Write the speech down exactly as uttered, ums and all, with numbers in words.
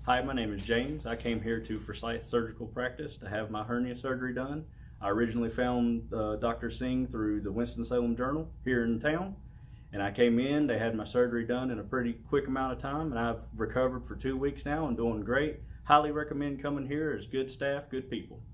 Hi, my name is James. I came here to Forsyth Surgical Practice to have my hernia surgery done. I originally found uh, Doctor Singh through the Winston-Salem Journal here in town, and I came in. They had my surgery done in a pretty quick amount of time, and I've recovered for two weeks now and doing great. Highly recommend coming here. There's good staff, good people.